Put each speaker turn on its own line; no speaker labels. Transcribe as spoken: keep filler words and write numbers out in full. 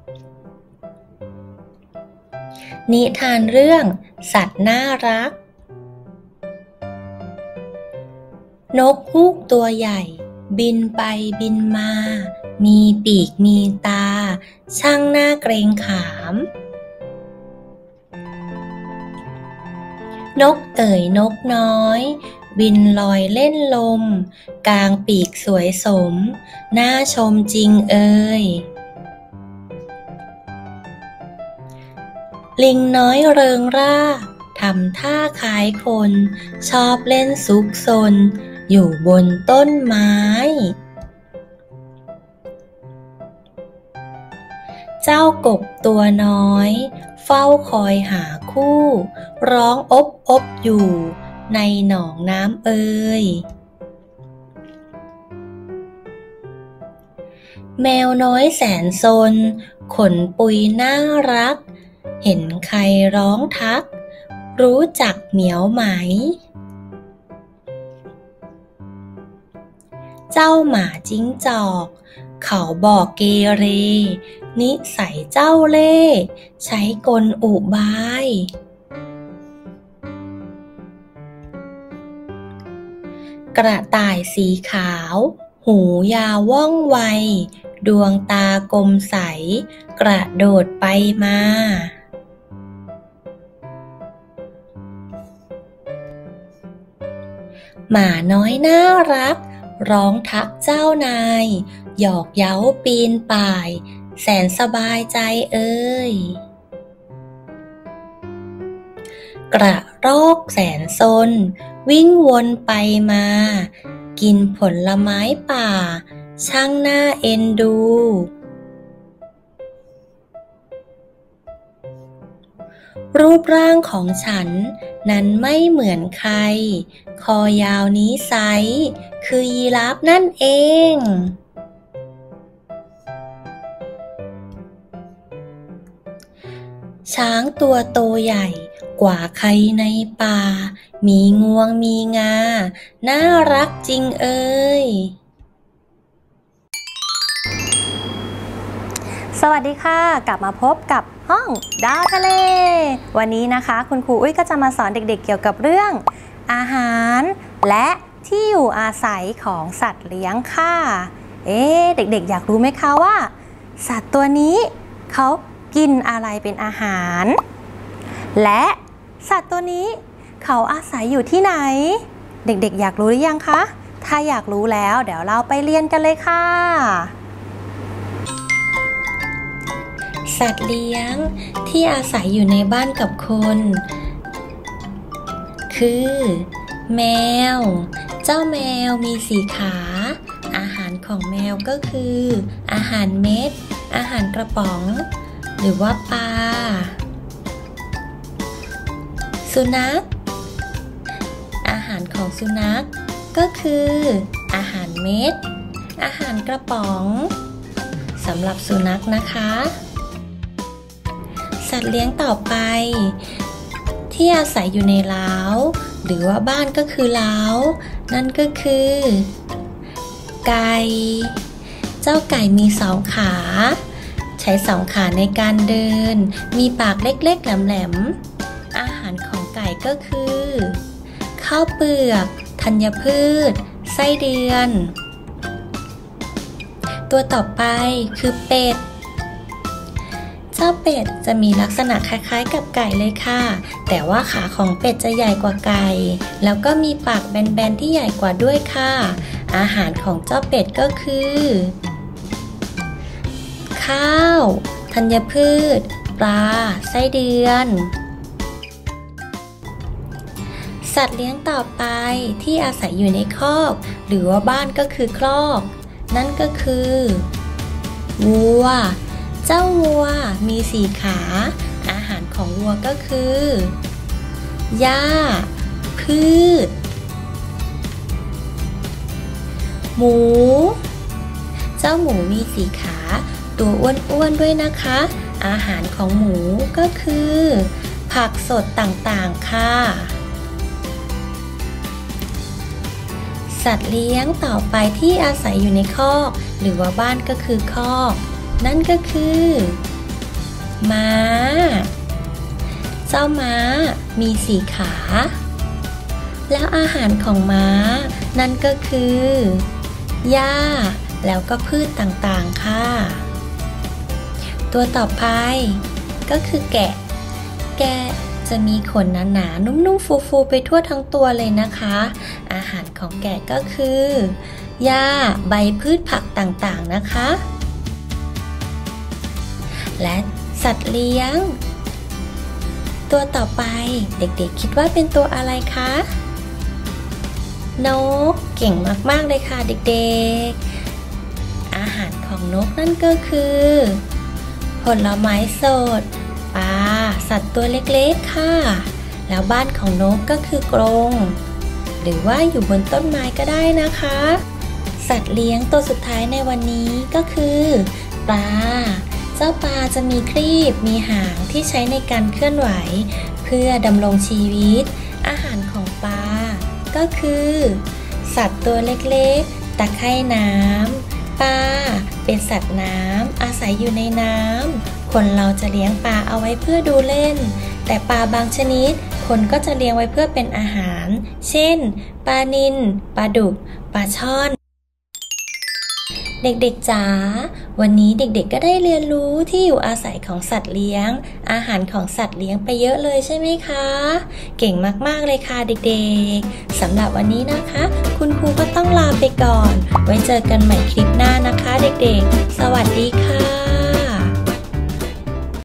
นิทานเรื่องสัตว์น่ารักนกฮูกตัวใหญ่บินไปบินมามีปีกมีตาช่างน่าเกรงขามนกเอ๋ยนกน้อยบินลอยเล่นลมกลางปีกสวยสมน่าชมจริงเอ่ยลิงน้อยเริงร่าทำท่าคล้ายคนชอบเล่นซุกซนอยู่บนต้นไม้เจ้ากบตัวน้อยเฝ้าคอยหาคู่ร้องอบอบอยู่ในหนองน้ำเอ่ยแมวน้อยแสนซนขนปุยน่ารักเห็นใครร้องทักรู้จักเหมียวไหมเจ้าหมาจิ้งจอกเขาบอกเกเรนิสัยเจ้าเล่ห์ใช้กลอุบายกระต่ายสีขาวหูยาวว่องไวดวงตากลมใสกระโดดไปมาหมาน้อยน่ารักร้องทักเจ้านายหยอกเย้าปีนป่ายแสนสบายใจเอ่ยกระรอกแสนซนวิ่งวนไปมากินผลไม้ป่าช่างน่าเอ็นดูรูปร่างของฉันนั้นไม่เหมือนใครคอยาวนี้ไซส์คือยีราฟนั่นเองช้างตัวโตใหญ่กว่าใครในป่ามีงวงมีงาน่ารักจริงเอ่ย
สวัสดีค่ะกลับมาพบกับห้องดาวทะเลวันนี้นะคะคุณครูอุ้ยก็จะมาสอนเด็กๆเกี่ยวกับเรื่องอาหารและที่อยู่อาศัยของสัตว์เลี้ยงค่ะเอ๊ะเด็กๆอยากรู้ไหมคะว่าสัตว์ตัวนี้เขากินอะไรเป็นอาหารและสัตว์ตัวนี้เขาอาศัยอยู่ที่ไหนเด็กๆอยากรู้หรือยังคะถ้าอยากรู้แล้วเดี๋ยวเราไปเรียนกันเลยค่ะ
สัตว์เลี้ยงที่อาศัยอยู่ในบ้านกับคนคือแมวเจ้าแมวมีสี่ขาอาหารของแมวก็คืออาหารเม็ดอาหารกระป๋องหรือว่าปลาสุนัขอาหารของสุนัขก็คืออาหารเม็ดอาหารกระป๋องสำหรับสุนัขนะคะสัตว์เลี้ยงต่อไปที่อาศัยอยู่ในเล้าหรือว่าบ้านก็คือเล้านั่นก็คือไก่เจ้าไก่มีสองขาใช้สองขาในการเดินมีปากเล็กๆแหลมๆอาหารของไก่ก็คือข้าวเปลือกธัญพืชไส้เดือนตัวต่อไปคือเป็ดเจ้าเป็ดจะมีลักษณะคล้ายๆกับไก่เลยค่ะแต่ว่าขาของเป็ดจะใหญ่กว่าไก่แล้วก็มีปากแบนๆที่ใหญ่กว่าด้วยค่ะอาหารของเจ้าเป็ดก็คือข้าวธัญพืชปลาไส้เดือนสัตว์เลี้ยงต่อไปที่อาศัยอยู่ในคอกหรือว่าบ้านก็คือคอกนั่นก็คือวัวเจ้าวัวมีสี่ขาอาหารของวัวก็คือหญ้าพืชหมูเจ้าหมูมีสี่ขาตัวอ้วนๆด้วยนะคะอาหารของหมูก็คือผักสดต่างๆค่ะสัตว์เลี้ยงต่อไปที่อาศัยอยู่ในคอกหรือว่าบ้านก็คือคอกนั่นก็คือม้าเจ้าม้ามีสี่ขาแล้วอาหารของม้านั่นก็คือหญ้าแล้วก็พืชต่างๆค่ะตัวต่อไปก็คือแกะแกะจะมีขนหนาๆนุ่มๆฟูๆไปทั่วทั้งตัวเลยนะคะอาหารของแกะก็คือหญ้าใบพืชผักต่างๆนะคะและสัตว์เลี้ยงตัวต่อไปเด็กๆคิดว่าเป็นตัวอะไรคะนกเก่งมากๆเลยค่ะเด็กๆอาหารของนกนั่นก็คือผลไม้สดปลาสัตว์ตัวเล็กๆค่ะแล้วบ้านของนกก็คือกรงหรือว่าอยู่บนต้นไม้ก็ได้นะคะสัตว์เลี้ยงตัวสุดท้ายในวันนี้ก็คือปลาเจ้าปลาจะมีครีบมีหางที่ใช้ในการเคลื่อนไหวเพื่อดำรงชีวิตอาหารของปลาก็คือสัตว์ตัวเล็กๆตะไคร่น้ำปลาเป็นสัตว์น้ำอาศัยอยู่ในน้ำคนเราจะเลี้ยงปลาเอาไว้เพื่อดูเล่นแต่ปลาบางชนิดคนก็จะเลี้ยงไว้เพื่อเป็นอาหารเช่นปลานิลปลาดุกปลาช่อนเด็กๆจ๋าวันนี้เด็กๆก็ได้เรียนรู้ที่อยู่อาศัยของสัตว์เลี้ยงอาหารของสัตว์เลี้ยงไปเยอะเลยใช่ไหมคะเก่งมากๆเลยค่ะเด็กๆสำหรับวันนี้นะคะคุณครูก็ต้องลาไปก่อนไว้เจอกันใหม่คลิปหน้านะคะเด็กๆสวัสดีค่ะ